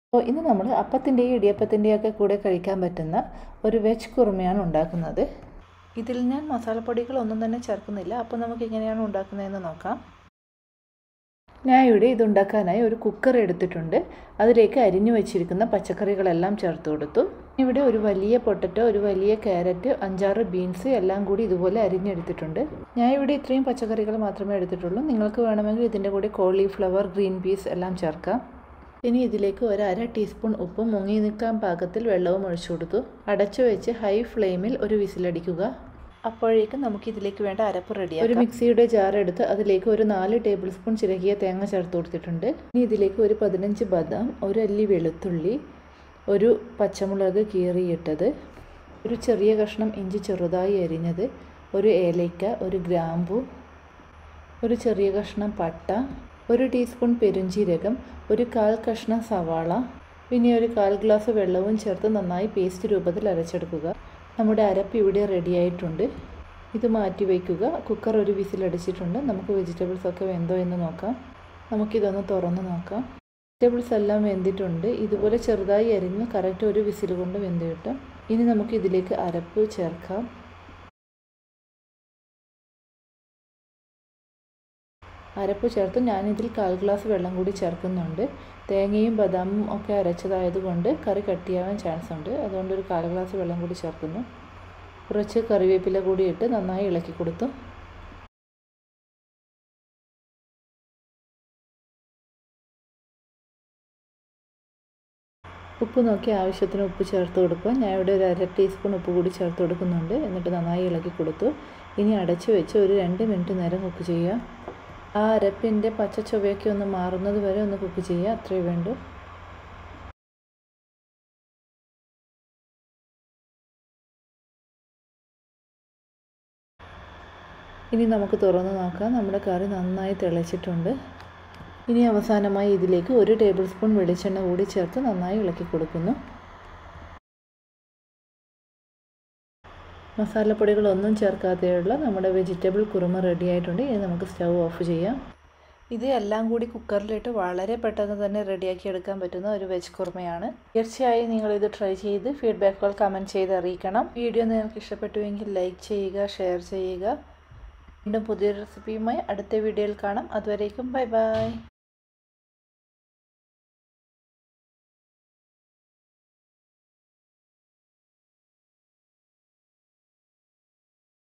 അപ്പോൾ ഇന്ന് നമ്മൾ അപ്പത്തിൻ്റെയും ഇടിയപ്പത്തിൻ്റെയും ഒക്കെ കൂടെ കഴിക്കാൻ പറ്റുന്ന ഒരു വെജ് കുറുമയാണ് ഉണ്ടാക്കുന്നത്. ഇതിൽ ഞാൻ മസാലപ്പൊടികളൊന്നും തന്നെ ചേർക്കുന്നില്ല. അപ്പോൾ നമുക്ക് എങ്ങനെയാണ് ഉണ്ടാക്കുന്നതെന്ന് നോക്കാം. ഞാൻ ഇവിടെ ഇതുണ്ടാക്കാനായി ഒരു കുക്കർ എടുത്തിട്ടുണ്ട്. അതിലേക്ക് അരിഞ്ഞു വെച്ചിരിക്കുന്ന പച്ചക്കറികളെല്ലാം ചേർത്ത് കൊടുത്തു. ഇവിടെ ഒരു വലിയ പൊട്ടറ്റോ, ഒരു വലിയ ക്യാരറ്റ്, 5-6 ബീൻസ് എല്ലാം കൂടി ഇതുപോലെ അരിഞ്ഞെടുത്തിട്ടുണ്ട്. ഞാൻ ഇവിടെ ഇത്രയും പച്ചക്കറികൾ മാത്രമേ എടുത്തിട്ടുള്ളൂ. നിങ്ങൾക്ക് വേണമെങ്കിൽ ഇതിൻ്റെ കൂടെ കോളിഫ്ലവർ, ഗ്രീൻ പീസ് എല്ലാം ചേർക്കാം. ഇനി ഇതിലേക്ക് ഒരു 1/2 ടീസ്പൂൺ ഉപ്പും മുങ്ങി നിൽക്കാൻ പാകത്തിൽ വെള്ളവും ഒഴിച്ചു കൊടുത്തു. അടച്ചു വെച്ച് ഹൈ ഫ്ലെയിമിൽ ഒരു വിസിലടിക്കുക. അപ്പോഴേക്കും നമുക്കിതിലേക്ക് വേണ്ട അരപ്പ് റെഡിയാക്കാം. ഒരു മിക്സിയുടെ ജാർ എടുത്ത് അതിലേക്ക് ഒരു 4 ടേബിൾ സ്പൂൺ ചിരകിയ തേങ്ങ ചേർത്ത് കൊടുത്തിട്ടുണ്ട്. ഇനി ഇതിലേക്ക് ഒരു 15 ബദാം, ഒരു അല്ലി വെളുത്തുള്ളി, ഒരു പച്ചമുളക് കീറിയിട്ടത്, ഒരു ചെറിയ കഷ്ണം ഇഞ്ചി ചെറുതായി അരിഞ്ഞത്, ഒരു ഏലയ്ക്ക, ഒരു ഗ്രാമ്പു, ഒരു ചെറിയ കഷ്ണം പട്ട, ഒരു ടീസ്പൂൺ പെരുംജീരകം, ഒരു 1/4 കഷ്ണം സവാള, പിന്നെ ഒരു 1/4 ഗ്ലാസ് വെള്ളവും ചേർത്ത് നന്നായി പേസ്റ്റ് രൂപത്തിൽ അരച്ചെടുക്കുക. നമ്മുടെ അരപ്പ് ഇവിടെ റെഡി ആയിട്ടുണ്ട്. ഇത് മാറ്റി വയ്ക്കുക. കുക്കർ ഒരു വിസിലടിച്ചിട്ടുണ്ട്. നമുക്ക് വെജിറ്റബിൾസ് ഒക്കെ വെന്തോ എന്ന് നോക്കാം. നമുക്കിതൊന്ന് തുറന്ന് നോക്കാം. വെജിറ്റബിൾസ് എല്ലാം വെന്തിട്ടുണ്ട്. ഇതുപോലെ ചെറുതായി അരിഞ്ഞ് കറക്റ്റ് ഒരു വിസിൽ കൊണ്ട് വെന്ത് കിട്ടും. ഇനി നമുക്ക് ഇതിലേക്ക് അരപ്പ് ചേർക്കാം. അരപ്പ് ചേർത്ത് ഞാനിതിൽ 1/4 ഗ്ലാസ് വെള്ളം കൂടി ചേർക്കുന്നുണ്ട്. തേങ്ങയും ബദാമും ഒക്കെ അരച്ചതായതുകൊണ്ട് കറി കട്ടിയാവാൻ ചാൻസ് ഉണ്ട്. അതുകൊണ്ട് ഒരു 1/4 ഗ്ലാസ് വെള്ളം കൂടി ചേർക്കുന്നു. കുറച്ച് കറിവേപ്പില കൂടി ഇട്ട് നന്നായി ഇളക്കി കൊടുത്തു. ഉപ്പ് നോക്കി ആവശ്യത്തിന് ഉപ്പ് ചേർത്ത് കൊടുക്കുക. ഞാൻ ഇവിടെ ഒരു 1/2 ടീസ്പൂൺ ഉപ്പ് കൂടി ചേർത്ത് കൊടുക്കുന്നുണ്ട്. എന്നിട്ട് നന്നായി ഇളക്കി കൊടുത്തു. ഇനി അടച്ചു വെച്ച് ഒരു 2 മിനിറ്റ് നേരം കുക്ക് ചെയ്യുക. ആ അരപ്പിൻ്റെ പച്ച ചുവയൊക്കെ ഒന്ന് മാറുന്നത് വരെ ഒന്ന് കുക്ക് ചെയ്യുക. അത്രയേ വേണ്ടൂ. ഇനി നമുക്ക് തുറന്ന് നോക്കാം. നമ്മുടെ കറി നന്നായി തിളച്ചിട്ടുണ്ട്. ഇനി അവസാനമായി ഇതിലേക്ക് 1 ടേബിൾ സ്പൂൺ വെളിച്ചെണ്ണ കൂടി ചേർത്ത് നന്നായി ഇളക്കി കൊടുക്കുന്നു. മസാലപ്പൊടികളൊന്നും ചേർക്കാതെയുള്ള നമ്മുടെ വെജിറ്റബിൾ കുറുമ റെഡി ആയിട്ടുണ്ട്. ഇനി നമുക്ക് സ്റ്റൗ ഓഫ് ചെയ്യാം. ഇത് എല്ലാം കൂടി കുക്കറിലിട്ട് വളരെ പെട്ടെന്ന് തന്നെ റെഡിയാക്കി എടുക്കാൻ പറ്റുന്ന ഒരു വെജ് കുറുമയാണ്. തീർച്ചയായും നിങ്ങളിത് ട്രൈ ചെയ്ത് ഫീഡ്ബാക്കുകൾ കമൻറ്റ് ചെയ്ത് അറിയിക്കണം. വീഡിയോ നിങ്ങൾക്ക് ഇഷ്ടപ്പെട്ടുവെങ്കിൽ ലൈക്ക് ചെയ്യുക, ഷെയർ ചെയ്യുക. വീണ്ടും പുതിയൊരു റെസിപ്പിയുമായി അടുത്ത വീഡിയോയിൽ കാണാം. അതുവരേക്കും ബൈ ബൈ.